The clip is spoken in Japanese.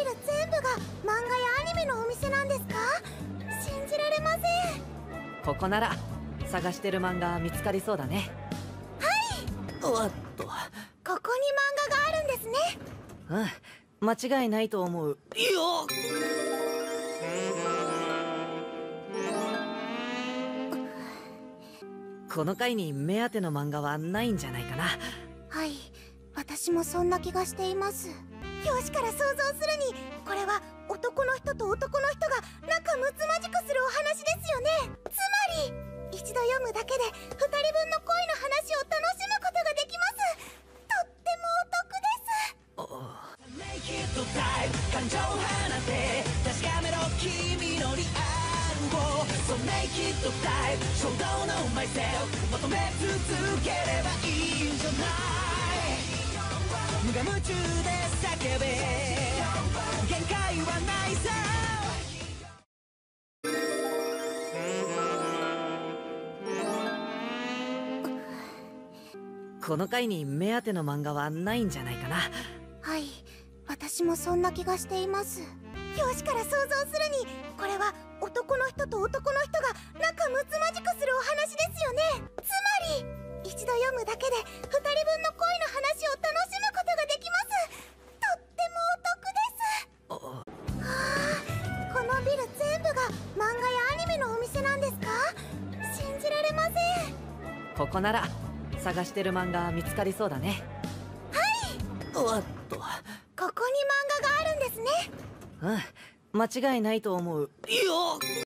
ル全部が漫画やアニメのお店なんですか？信じられません。 ここなら探してる漫画見つかりそうだね。おっと、 ここに漫画があるんですね。 うん、間違いないと思うよ。この回に目当ての漫画はないんじゃないかな。 はい、私もそんな気がしています。表紙から想像するに、これは男の人と男の人が仲睦まじくするお話ですよね。つまり一度読むだけで2人分の恋の話を楽しむことができます。とってもお得です。 ネイキッドタイプ感情を放て確かめろ君のリアルを。So make it type 衝動のマイセル求め続ければいいんじゃない。無我夢中で叫べ限界はないさ。 この回に目当ての漫画はないんじゃないかな。 はい、私もそんな気がしています。表紙から想像するに、これは男の人と男の人が仲睦まじくするお話ですよね。つまり一度読むだけで2人分の恋の話を楽しむことができます。とってもお得です。このビル全部が漫画やアニメのお店なんですか？信じられません。 ここなら探してる漫画見つかりそうだね。おっと、 ここに漫画があるんですね。 うん、間違いないと思うよ。